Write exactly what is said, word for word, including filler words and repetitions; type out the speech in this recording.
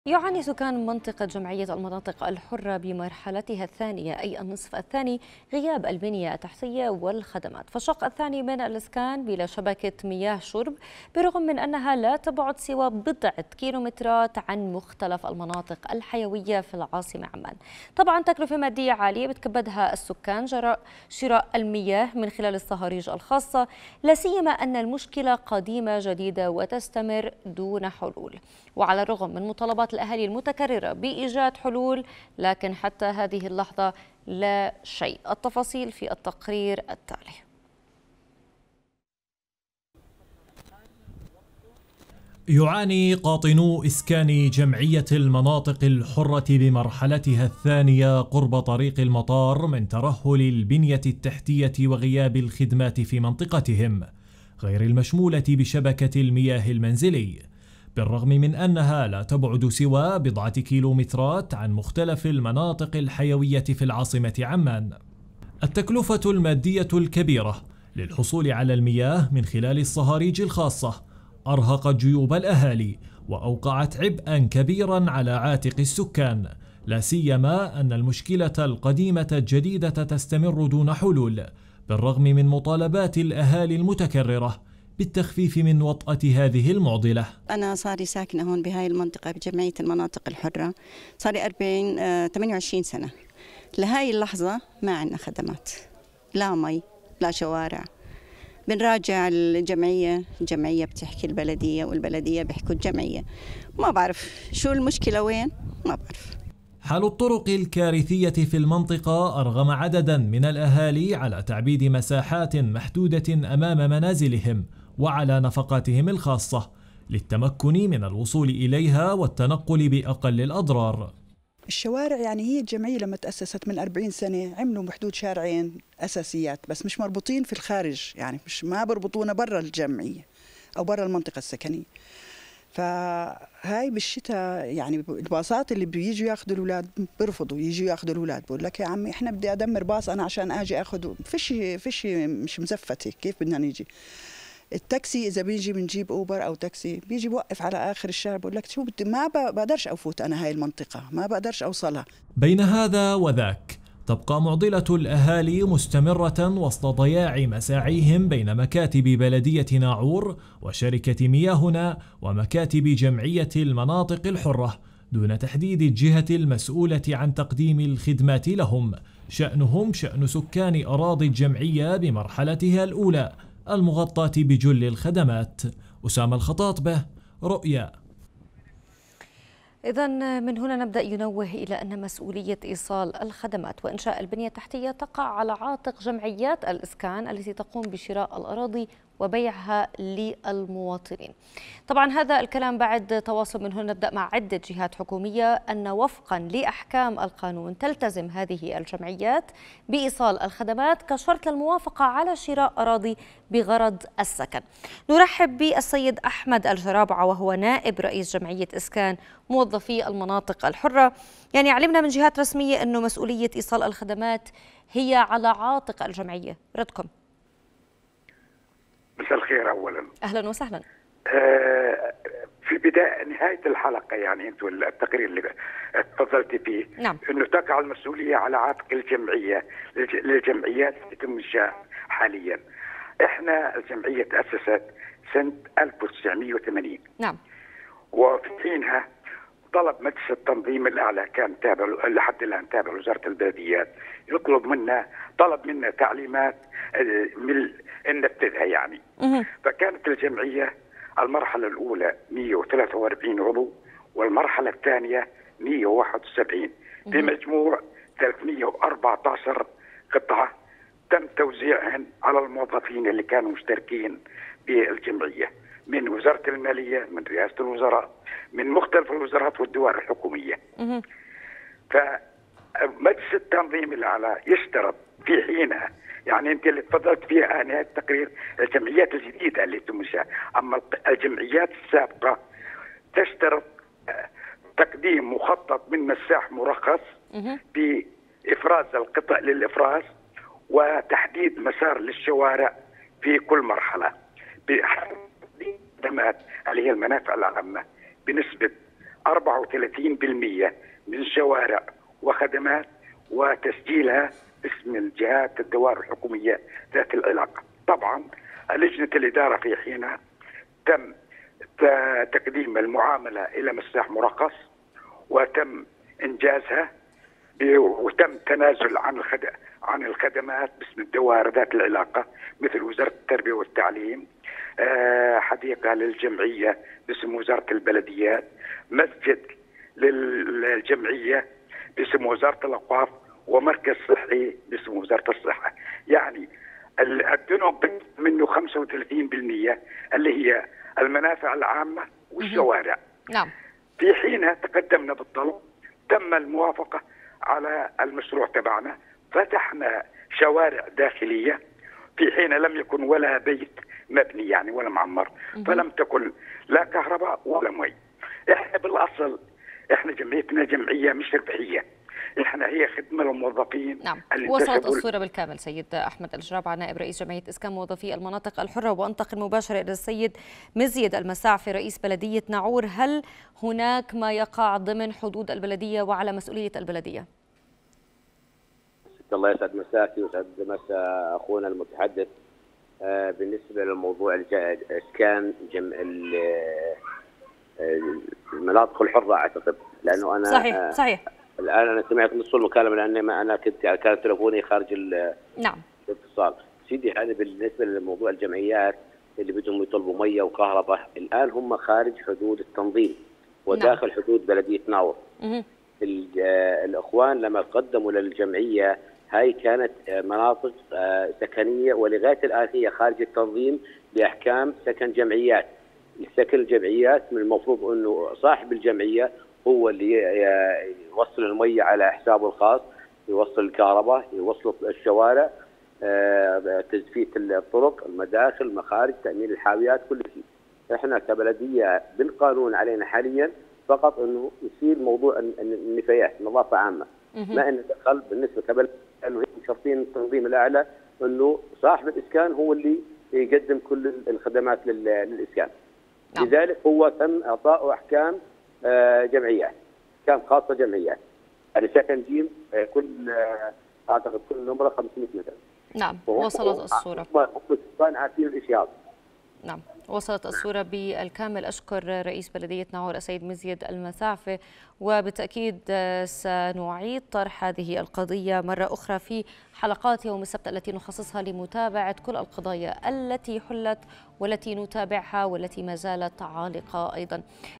يعاني سكان منطقة جمعية المناطق الحرة بمرحلتها الثانية أي النصف الثاني غياب البنية التحتية والخدمات، فالشق الثاني من الإسكان بلا شبكة مياه شرب برغم من أنها لا تبعد سوى بضعة كيلومترات عن مختلف المناطق الحيوية في العاصمة عمان. طبعا تكلفة مادية عالية بتكبدها السكان جراء شراء المياه من خلال الصهاريج الخاصة، لا سيما أن المشكلة قديمة جديدة وتستمر دون حلول. وعلى الرغم من مطالبات الأهالي المتكررة بإيجاد حلول، لكن حتى هذه اللحظة لا شيء. التفاصيل في التقرير التالي. يعاني قاطنو إسكان جمعية المناطق الحرة بمرحلتها الثانية قرب طريق المطار من ترهل البنية التحتية وغياب الخدمات في منطقتهم غير المشمولة بشبكة المياه المنزلي، بالرغم من أنها لا تبعد سوى بضعة كيلومترات عن مختلف المناطق الحيوية في العاصمة عمان. التكلفة المادية الكبيرة للحصول على المياه من خلال الصهاريج الخاصة أرهقت جيوب الأهالي وأوقعت عبئا كبيرا على عاتق السكان، لا سيما أن المشكلة القديمة الجديدة تستمر دون حلول بالرغم من مطالبات الأهالي المتكررة بالتخفيف من وطأة هذه المعضلة. أنا صاري ساكنة هون بهاي المنطقة بجمعية المناطق الحرة صاري أربعين ثمانية وعشرين سنة. لهاي اللحظة ما عندنا خدمات، لا مي لا شوارع. بنراجع الجمعية، الجمعية بتحكي البلدية والبلدية بيحكوا الجمعية. ما بعرف شو المشكلة وين، ما بعرف. حال الطرق الكارثية في المنطقة أرغم عددا من الأهالي على تعبيد مساحات محدودة أمام منازلهم وعلى نفقاتهم الخاصة للتمكن من الوصول إليها والتنقل بأقل الأضرار. الشوارع يعني هي الجمعية لما تأسست من أربعين سنة عملوا بحدود شارعين أساسيات بس مش مربوطين في الخارج، يعني مش ما بربطونا برا الجمعية أو برا المنطقة السكنية. فهاي بالشتاء يعني الباصات اللي بيجوا ياخذوا الاولاد بيرفضوا يجوا ياخذوا الاولاد، بقول لك يا عمي احنا بدي ادمر باص انا عشان اجي اخذ، فيش فيش مش مزفتة، كيف بدنا نيجي؟ التاكسي اذا بيجي بنجيب اوبر او تاكسي بيجي بوقف على اخر الشارع، بقول لك شو بدي، ما بقدرش افوت انا هاي المنطقة، ما بقدرش اوصلها. بين هذا وذاك تبقى معضلة الأهالي مستمرة وسط ضياع مساعيهم بين مكاتب بلدية ناعور وشركة مياهنا ومكاتب جمعية المناطق الحرة دون تحديد الجهة المسؤولة عن تقديم الخدمات لهم، شأنهم شأن سكان أراضي الجمعية بمرحلتها الأولى المغطاة بجل الخدمات. أسامة الخطاطبة، رؤيا. إذن من هنا نبدأ ينوه إلى أن مسؤولية إيصال الخدمات وإنشاء البنية التحتية تقع على عاتق جمعيات الإسكان التي تقوم بشراء الأراضي وبيعها للمواطنين. طبعا هذا الكلام بعد تواصل من هنا نبدأ مع عدة جهات حكومية أن وفقا لأحكام القانون تلتزم هذه الجمعيات بإيصال الخدمات كشرط للموافقة على شراء أراضي بغرض السكن. نرحب بالسيد أحمد الجرابعة وهو نائب رئيس جمعية إسكان موظفي المناطق الحرة. يعني علمنا من جهات رسمية أنه مسؤولية إيصال الخدمات هي على عاتق الجمعية، ردكم؟ مساء الخير اولا. اهلا وسهلا. آه في بدايه نهايه الحلقه يعني انتم التقرير اللي تفضلتي فيه، نعم، انه تقع المسؤوليه على عاتق الجمعيه للجمعيات التي تتم انشاء حاليا. احنا الجمعيه تاسست سنه ألف وتسعمئة وثمانين. نعم. وفي حينها طلب مجلس التنظيم الاعلى كان تابع لحد الان تابع لوزاره البلديات، يطلب منا طلب منا تعليمات من ننفذها يعني. فكانت الجمعيه المرحله الاولى مئة وثلاثة وأربعين عضو والمرحله الثانيه مئة وواحد وسبعين بمجموع ثلاثمئة وأربعة عشر قطعه تم توزيعهن على الموظفين اللي كانوا مشتركين بالجمعيه من وزاره الماليه، من رئاسه الوزراء، من مختلف الوزارات والدوائر الحكوميه. فمجلس التنظيم الاعلى يشترط في حينها، يعني انت اللي تفضلت فيها نهايه التقرير الجمعيات الجديده اللي تنشا، اما الجمعيات السابقه تشترط تقديم مخطط من مساح مرخص بافراز القطع للافراز وتحديد مسار للشوارع في كل مرحله بخدمات اللي هي المنافع العامه بنسبه أربعة وثلاثين بالمئة من شوارع وخدمات وتسجيلها اسم الجهات الدوائر الحكومية ذات العلاقة. طبعا لجنة الإدارة في حينها تم تقديم المعاملة إلى مساح مرخص وتم إنجازها، وتم تنازل عن الخد... عن الخدمات باسم الدوائر ذات العلاقة مثل وزارة التربية والتعليم، أه حديقة للجمعية باسم وزارة البلديات، مسجد للجمعية باسم وزارة الأوقاف، ومركز صحي باسم وزارة الصحة. يعني الذنوب منه خمسة وثلاثين بالمئة اللي هي المنافع العامة والشوارع. نعم. في حينها تقدمنا بالطلب، تم الموافقة على المشروع تبعنا، فتحنا شوارع داخلية في حين لم يكن ولا بيت مبني يعني ولا معمر، فلم تكن لا كهرباء ولا مي. احنا بالاصل احنا جمعيتنا جمعية مش ربحية، احنا هي خدمة للموظفين. نعم، وصلت الصورة بالكامل. سيد أحمد الجرابعة نائب رئيس جمعية إسكان موظفي المناطق الحرة. وأنتقل مباشرة إلى السيد مزيد المساعفي رئيس بلدية ناعور. هل هناك ما يقع ضمن حدود البلدية وعلى مسؤولية البلدية؟ الله يسعد مساكي ويسعد مساء أخونا المتحدث. آه بالنسبة للموضوع الإسكان جمع المناطق الحرة أعتقد، لأنه أنا صحيح صحيح الآن أنا سمعت نص المكالمة لأن ما أنا كنت كان تلفوني خارج نعم الاتصال. سيدي هذا بالنسبة لموضوع الجمعيات اللي بدهم يطلبوا مية وكهرباء، الآن هم خارج حدود التنظيم وداخل نعم. حدود بلدية ناعور. الإخوان لما قدموا للجمعية هاي كانت مناطق سكنية، ولغاية الآن هي خارج التنظيم بأحكام سكن جمعيات. السكن الجمعيات من المفروض أنه صاحب الجمعية هو اللي يوصل المية على حسابه الخاص، يوصل الكهرباء، يوصل الشوارع، تزفيت الطرق، المداخل، المخارج، تأمين الحاويات، كل شيء. احنا كبلدية بالقانون علينا حاليا فقط انه يصير موضوع النفايات نظافة عامة، ما ان دخل بالنسبة كبلد انه هي شرطين التنظيم الاعلى انه صاحب الاسكان هو اللي يقدم كل الخدمات للاسكان. نعم. لذلك هو تم اعطائه احكام جمعيات، كان خاصة جمعيات. يعني سكن جيم كل اعتقد كل نمرة خمسمئة متر. نعم وصلت الصورة. هم عارفين الاشياء هذا. نعم وصلت الصورة بالكامل. أشكر رئيس بلدية ناعور السيد مزيد المساعفي، وبالتأكيد سنعيد طرح هذه القضية مرة أخرى في حلقات يوم السبت التي نخصصها لمتابعة كل القضايا التي حلت والتي نتابعها والتي ما زالت عالقة أيضا.